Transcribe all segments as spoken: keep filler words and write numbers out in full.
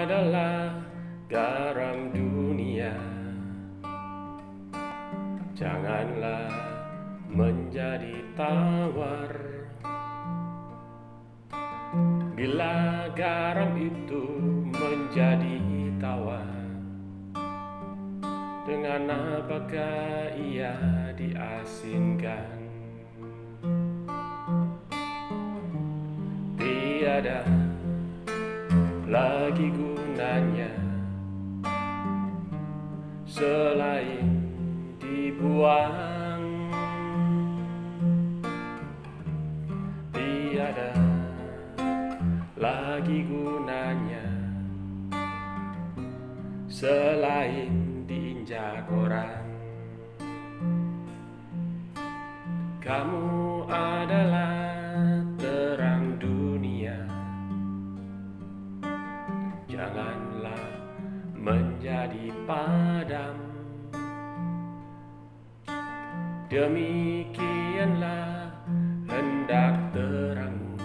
adalah garam dunia. Janganlah menjadi tawar. Bila garam itu menjadi tawar, dengan apakah ia diasinkan? Tiada lagi gunanya selain dibuang. Tiada lagi gunanya selain diinjak orang. Kamu adalah terang dunia. Janganlah menjadi padam. Demikianlah hendak terangmu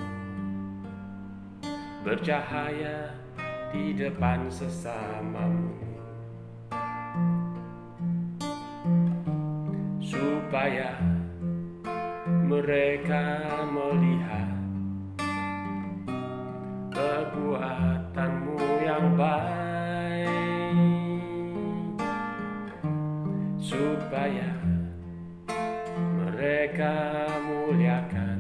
bercahaya di depan sesamamu, supaya mereka melihat perbuatanmu yang baik, supaya mereka muliakan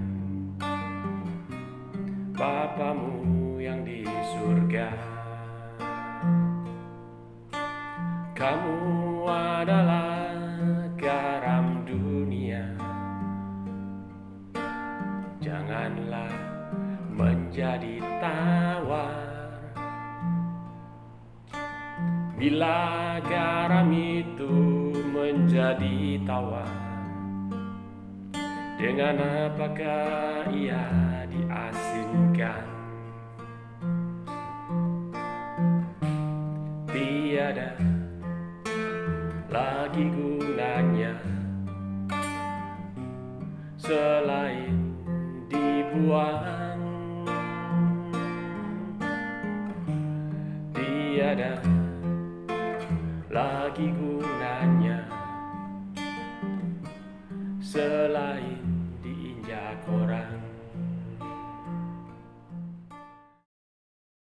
Bapamu yang di surga. Kamu adalah garam dunia. Janganlah menjadi tawar. Bila garam itu menjadi tawar, dengan apakah ia diasinkan? Tiada lagi gunanya selain dibuang. Tiada lagi gunanya selain diinjak orang.